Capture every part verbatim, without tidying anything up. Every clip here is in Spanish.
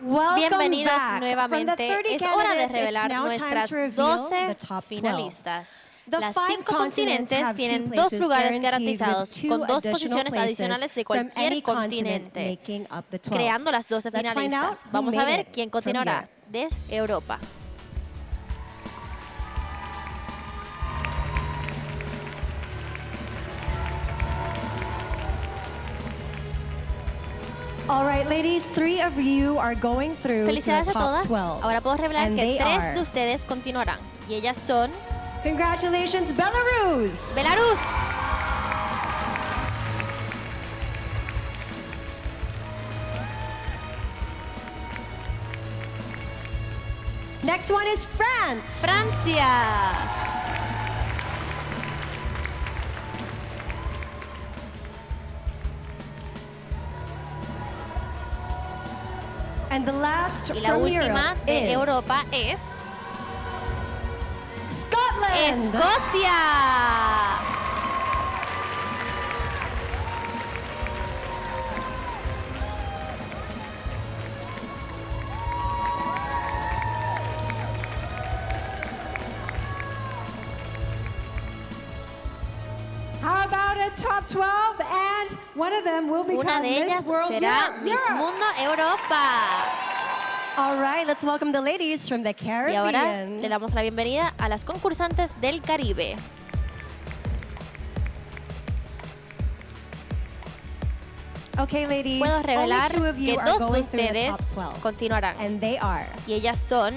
Bienvenidos nuevamente. Es hora de revelar nuestras doce finalistas. Las cinco continentes tienen dos lugares garantizados con dos posiciones adicionales de cualquier continente, creando las doce finalistas. Vamos a ver quién continuará desde Europa. All right, ladies, three of you are going through Felicidades to the a top todas. twelve. Ahora puedo revelar And que they tres are- de ustedes continuarán. Y ellas son Congratulations, Belarus. Belarus, Next one is France. Francia, And the last y la from última Europe de is Europa es Scotland. Escocia. How about a top twelve? And one of them will become Una de Miss ellas World será Europe. Miss Europe. Mundo Europa. All right, let's welcome the ladies from the Y ahora Caribbean. le damos la bienvenida a las concursantes del Caribe. Okay, ladies, Puedo revelar only two of you que are dos de going through the top ustedes twelve. continuarán. And they are. Y ellas son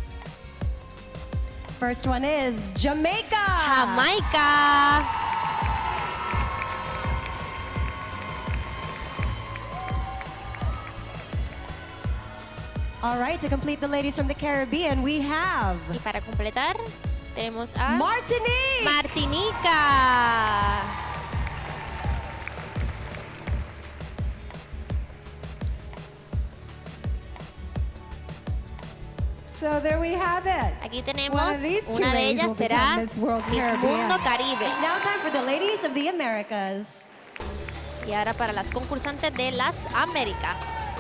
First one is Jamaica. Jamaica, All right, to complete the ladies from the Caribbean, we have y para completar tenemos a Martinique. Martinica. So there we have it. Aquí tenemos, One of these two una de ladies ellas will será become Miss World Miss Caribbean. Mundo Caribe. Now time for the ladies of the Americas. Y ahora para las concursantes de las Américas.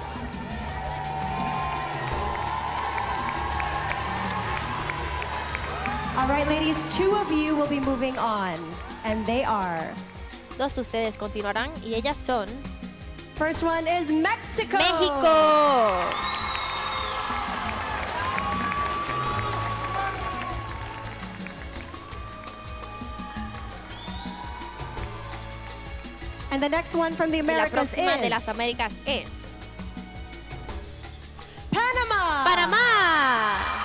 All right, ladies, two of you will be moving on, and they are. Dos de ustedes continuarán y ellas son First one is Mexico. México, And the next one from the y la Americas próxima is de las Américas es Panama. Panamá.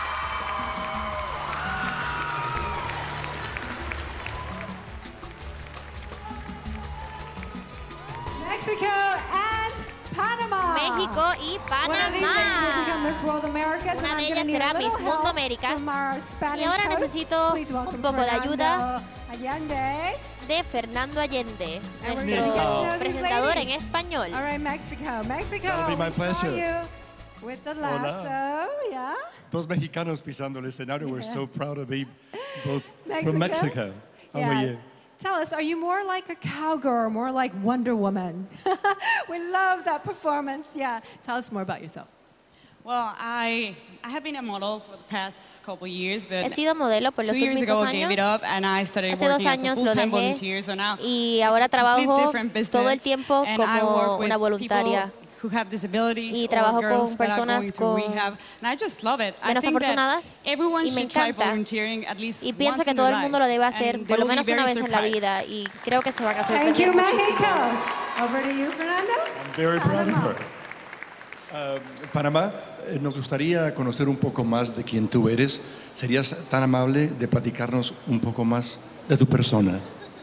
Mexico and Panama. México y One of these ladies will become Panamá. Miss World Americas, Una and de I'm ellas gonna need será a little Miss Mundo help Américas. from our Spanish Y ahora host. necesito Please welcome un poco de ayuda Fernando Allende. de Fernando Allende, And we're nuestro gonna get to know these presentador en ladies. español. All right, Mexico. Mexico. That'll be my we saw pleasure. you with the lasso, yeah. Dos mexicanos pisando el escenario. We're so proud to be both Mexico? from Mexico. How are Yeah. you? Tell us, are you more like a cowgirl or more like Wonder Woman? We love that performance. Yeah. Tell us more about yourself. Well, I I have been a model for the past couple years, He but sido modelo por los two years ago últimos I gave it años up and I started Hace dos working as a años lo full-time dejé volunteer. So now y ahora it's a complete trabajo different business, todo el tiempo and I como work with una voluntaria. people who have disabilities Y or trabajo girls con that are personas going through con rehab, and I just love it. I menos think that afortunadas everyone y me should try encanta. volunteering at least Y pienso once que in todo their el mundo lo life, debe hacer and por they lo will be menos una very vez en la surprised. vida y creo que se van a Thank you, sorprender muchísimo. Mexico. Over to you, Fernando. I'm very proud of her. Uh, Panamá, eh, nos gustaría conocer un poco más de quién tú eres. ¿Serías tan amable de platicarnos un poco más de tu persona?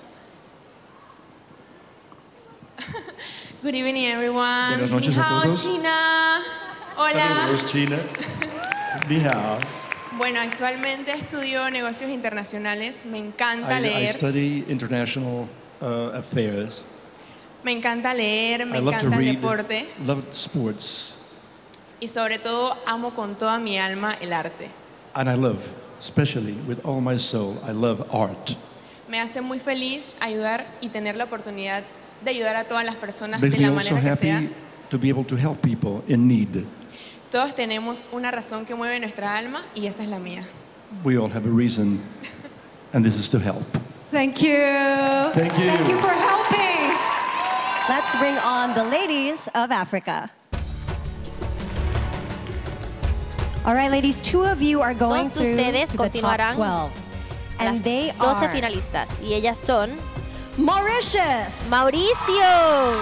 Good evening, everyone. Buenas noches Ni a hao, todos. China. Hola. Saludos, China. Ni hao. Bueno, actualmente estudio negocios internacionales. Me encanta I, I leer. study international uh, affairs. Me encanta leer, me I love to encanta el read, deporte. love sports, Y sobre todo amo con toda mi alma el arte. and I love, especially with all my soul, I love art. Me hace muy feliz ayudar y tener la oportunidad de ayudar a todas las personas Makes de me la also manera que sea. happy to be able to help people in need. Todos tenemos una razón que mueve nuestra alma y esa es la mía. We all have a reason, and this is to help. Thank you. Thank you. Thank you for helping. Let's bring on the ladies of Africa. All right, ladies, two of you are going Dos de through ustedes to the top continuarán twelve. And las they doce are finalistas y ellas son Mauritius, Mauricio,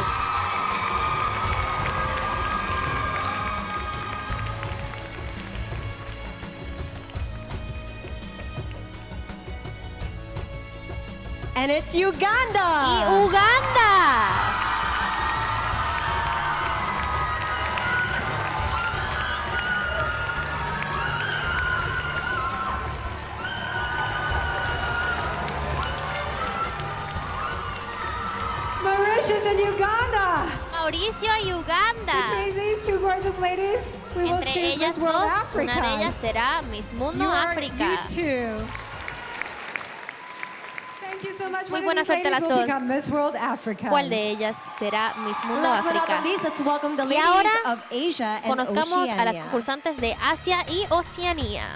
and it's Uganda. y Uganda. Mauritius and Uganda. Mauricio y Uganda. Between these two gorgeous ladies, we will Entre choose ellas Miss World dos, Africa. una de ellas será Miss Mundo You are- África. You too. Thank you so much. Muy One of buena these suerte a ladies las will dos. become Miss World Africa. ¿Cuál de ellas será Miss Mundo Last but not África? least, let's welcome the Y ladies ahora of Asia and Conozcamos a las Oceania. concursantes de Asia y Oceanía.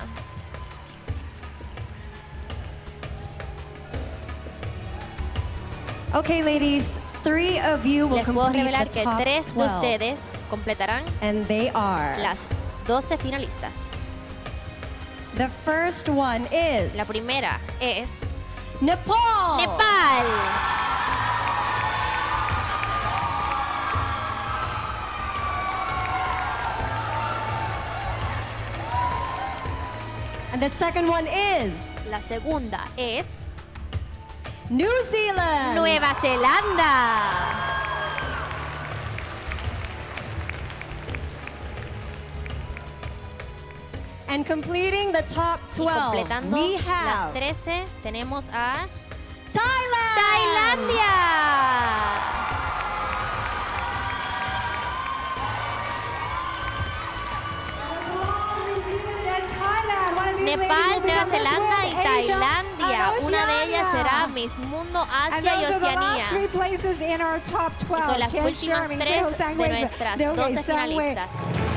Okay, ladies, three of you will Les puedo complete revelar the que top tres de twelve, ustedes completarán and they are. las doce finalistas. The first one is La primera es Nepal. Nepal. And the second one is La segunda es New Zealand. Nueva Zelanda. And completing the top Y twelve, completando we las have trece tenemos a Thailand. Tailandia. Nepal, Nueva Zelanda y Tailandia. Una de ellas será Miss Mundo, Asia y Oceanía. Y son las últimas tres de nuestras doce finalistas.